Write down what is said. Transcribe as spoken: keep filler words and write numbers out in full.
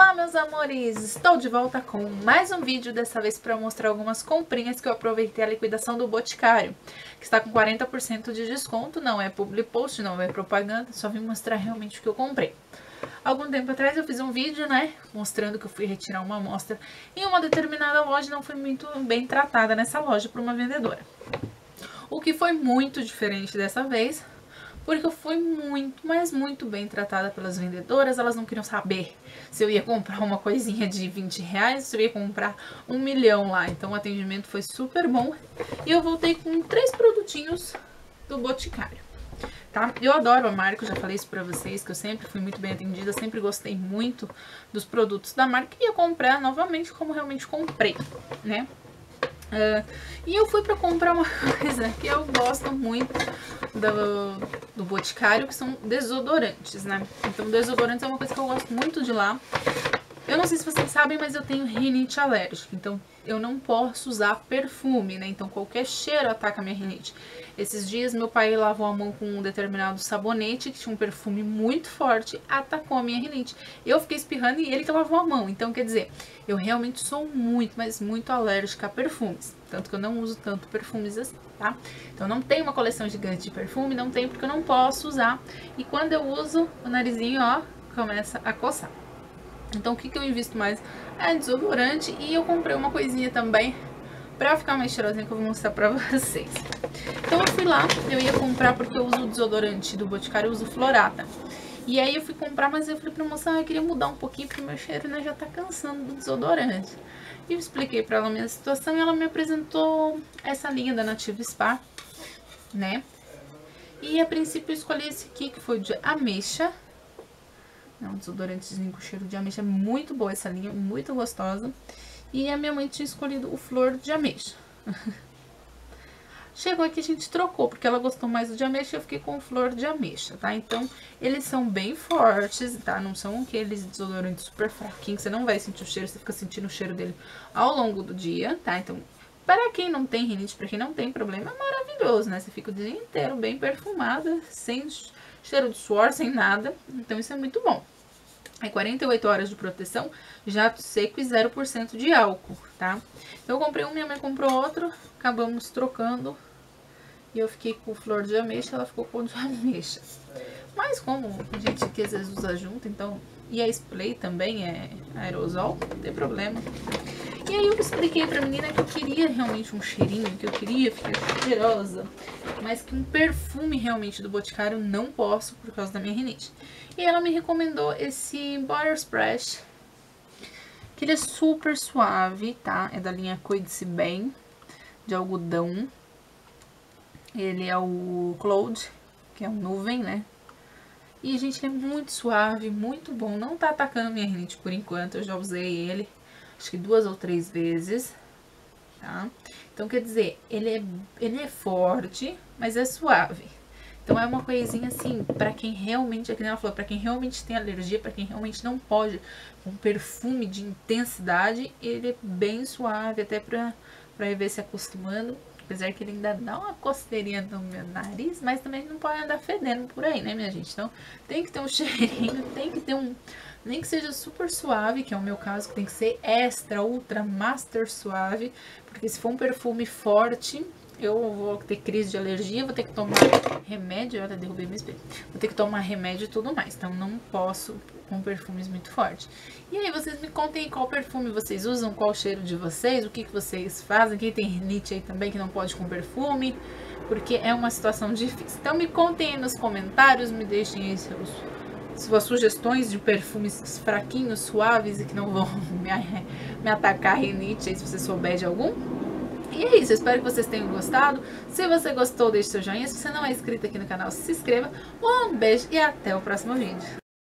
Olá, meus amores! Estou de volta com mais um vídeo, dessa vez para mostrar algumas comprinhas que eu aproveitei a liquidação do Boticário, que está com quarenta por cento de desconto. Não é public post, não é propaganda, só vim mostrar realmente o que eu comprei. Algum tempo atrás eu fiz um vídeo, né, mostrando que eu fui retirar uma amostra em uma determinada loja e não fui muito bem tratada nessa loja por uma vendedora. O que foi muito diferente dessa vez, porque eu fui muito, mas muito bem tratada pelas vendedoras. Elas não queriam saber se eu ia comprar uma coisinha de vinte reais, se eu ia comprar um milhão lá. Então o atendimento foi super bom. E eu voltei com três produtinhos do Boticário, tá? Eu adoro a marca, eu já falei isso pra vocês, que eu sempre fui muito bem atendida, sempre gostei muito dos produtos da marca e ia comprar novamente como realmente comprei, né? Uh, e eu fui pra comprar uma coisa que eu gosto muito do, do Boticário, que são desodorantes, né? Então desodorantes é uma coisa que eu gosto muito de lá. Eu não sei se vocês sabem, mas eu tenho rinite alérgica, então eu não posso usar perfume, né? Então qualquer cheiro ataca a minha rinite. Esses dias meu pai lavou a mão com um determinado sabonete que tinha um perfume muito forte, atacou a minha rinite. Eu fiquei espirrando e ele que lavou a mão. Então quer dizer, eu realmente sou muito, mas muito alérgica a perfumes. Tanto que eu não uso tanto perfumes assim, tá? Então não tenho uma coleção gigante de perfume, não tenho porque eu não posso usar. E quando eu uso, o narizinho, ó, começa a coçar. Então o que, que eu invisto mais? É desodorante, e eu comprei uma coisinha também pra ficar mais cheirosinha que eu vou mostrar pra vocês. Então eu fui lá, eu ia comprar porque eu uso o desodorante do Boticário, eu uso Florata. E aí eu fui comprar, mas eu falei pra moça, ah, eu queria mudar um pouquinho porque o meu cheiro, né, já tá cansando do desodorante. E eu expliquei pra ela a minha situação e ela me apresentou essa linha da Nativa Spa, né? E a princípio eu escolhi esse aqui, que foi de ameixa. É um desodorantezinho com cheiro de ameixa, muito boa essa linha, muito gostosa. E a minha mãe tinha escolhido o flor de ameixa. Chegou aqui, a gente trocou, porque ela gostou mais do de ameixa e eu fiquei com o flor de ameixa, tá? Então, eles são bem fortes, tá? Não são aqueles desodorantes super fraquinhos, você não vai sentir o cheiro, você fica sentindo o cheiro dele ao longo do dia, tá? Então, para quem não tem rinite, para quem não tem problema, é maravilhoso, né? Você fica o dia inteiro bem perfumada, sem cheiro de suor, sem nada. Então isso é muito bom. É quarenta e oito horas de proteção, jato seco e zero por cento de álcool, tá? Então eu comprei um, minha mãe comprou outro, acabamos trocando. E eu fiquei com flor de ameixa, ela ficou com o de ameixa. Mas como a gente aqui às vezes usa junto, então... E a spray também é aerosol, não tem problema. E aí eu expliquei pra menina que eu queria realmente um cheirinho, que eu queria ficar cheirosa, mas que um perfume realmente do Boticário não posso por causa da minha rinite. E ela me recomendou esse Body Splash, que ele é super suave, tá? É da linha Cuide-se Bem, de algodão. Ele é o Cloud, que é um nuvem, né? E, gente, ele é muito suave, muito bom. Não tá atacando minha rinite por enquanto, eu já usei ele acho que duas ou três vezes, tá? Então, quer dizer, ele é, ele é forte, mas é suave. Então, é uma coisinha assim, pra quem realmente, é que nem ela falou, pra quem realmente tem alergia, pra quem realmente não pode, um perfume de intensidade, ele é bem suave, até pra, pra ir ver se acostumando. Apesar que ele ainda dá uma costeirinha no meu nariz, mas também não pode andar fedendo por aí, né, minha gente? Então, tem que ter um cheirinho, tem que ter um... Nem que seja super suave, que é o meu caso, que tem que ser extra, ultra, master suave. Porque se for um perfume forte, eu vou ter crise de alergia, vou ter que tomar remédio. Olha, derrubei meu espelho. Vou ter que tomar remédio e tudo mais. Então, não posso com perfumes muito fortes. E aí, vocês me contem qual perfume vocês usam, qual o cheiro de vocês, o que, que vocês fazem. Quem tem rinite aí também que não pode com perfume, porque é uma situação difícil. Então, me contem aí nos comentários, me deixem aí seus... suas sugestões de perfumes fraquinhos, suaves e que não vão me, me atacar a rinite, aí se você souber de algum. E é isso, eu espero que vocês tenham gostado. Se você gostou, deixe seu joinha. Se você não é inscrito aqui no canal, se inscreva. Um beijo e até o próximo vídeo.